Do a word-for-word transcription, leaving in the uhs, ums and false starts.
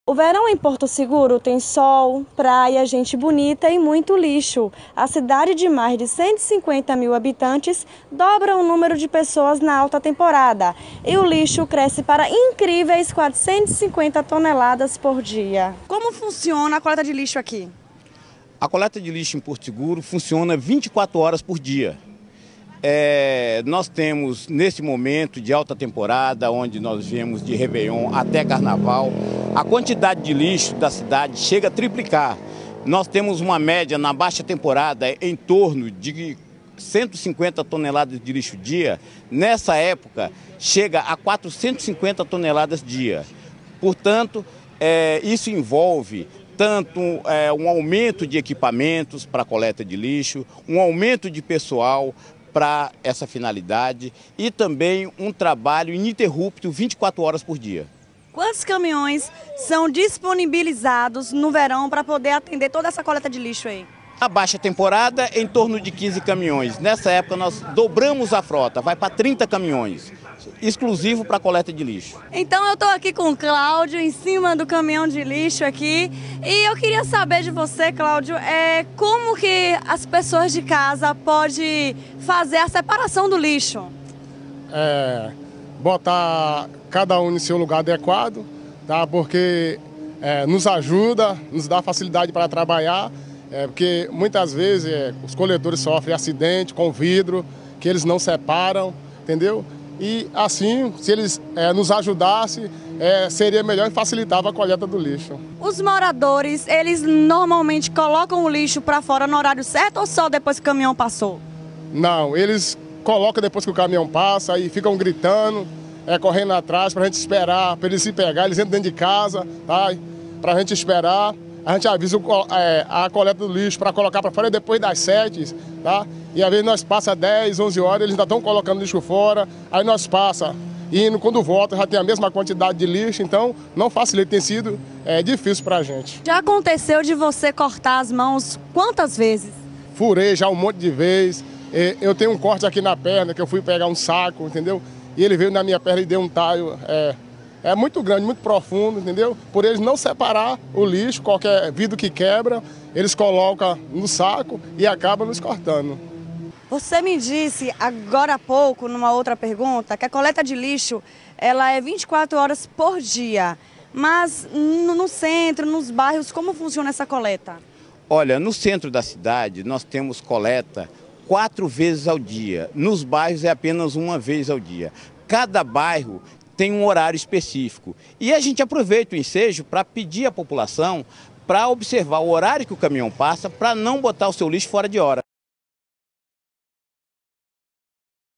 O verão em Porto Seguro tem sol, praia, gente bonita e muito lixo. A cidade de mais de cento e cinquenta mil habitantes dobra o número de pessoas na alta temporada. E o lixo cresce para incríveis quatrocentas e cinquenta toneladas por dia. Como funciona a coleta de lixo aqui? A coleta de lixo em Porto Seguro funciona vinte e quatro horas por dia. É, nós temos, neste momento de alta temporada, onde nós vemos de Réveillon até Carnaval, a quantidade de lixo da cidade chega a triplicar. Nós temos uma média na baixa temporada em torno de cento e cinquenta toneladas de lixo dia. Nessa época, chega a quatrocentas e cinquenta toneladas dia. Portanto, é, isso envolve tanto é, um aumento de equipamentos para a coleta de lixo, um aumento de pessoal para essa finalidade e também um trabalho ininterrupto vinte e quatro horas por dia. Quantos caminhões são disponibilizados no verão para poder atender toda essa coleta de lixo aí? A baixa temporada, em torno de quinze caminhões. Nessa época nós dobramos a frota, vai para trinta caminhões, exclusivo para coleta de lixo. Então eu estou aqui com o Cláudio, em cima do caminhão de lixo aqui, e eu queria saber de você, Cláudio, é, como que as pessoas de casa podem fazer a separação do lixo? É, botar cada um em seu lugar adequado, tá? Porque é, nos ajuda, nos dá facilidade para trabalhar, é, porque muitas vezes é, os coletores sofrem acidente com vidro, que eles não separam, entendeu? E assim, se eles é, nos ajudassem, é, seria melhor e facilitava a coleta do lixo. Os moradores, eles normalmente colocam o lixo para fora no horário certo ou só depois que o caminhão passou? Não, eles colocam depois que o caminhão passa e ficam gritando, é, correndo atrás para a gente esperar, para eles se pegar, eles entram dentro de casa, tá? Para a gente esperar. A gente avisa o, é, a coleta do lixo para colocar para fora depois das sete, tá? E às vezes nós passa dez, onze horas, eles ainda estão colocando lixo fora, aí nós passa, e quando volta já tem a mesma quantidade de lixo, então não facilita, tem sido é, difícil para a gente. Já aconteceu de você cortar as mãos quantas vezes? Furei já um monte de vezes, eu tenho um corte aqui na perna, que eu fui pegar um saco, entendeu? E ele veio na minha perna e deu um talho, é, é muito grande, muito profundo, entendeu? Por eles não separar o lixo, qualquer vidro que quebra, eles colocam no saco e acabam nos cortando. Você me disse agora há pouco, numa outra pergunta, que a coleta de lixo ela é vinte e quatro horas por dia. Mas no, no centro, nos bairros, como funciona essa coleta? Olha, no centro da cidade nós temos coleta quatro vezes ao dia. Nos bairros é apenas uma vez ao dia. Cada bairro tem um horário específico. E a gente aproveita o ensejo para pedir à população para observar o horário que o caminhão passa, para não botar o seu lixo fora de hora.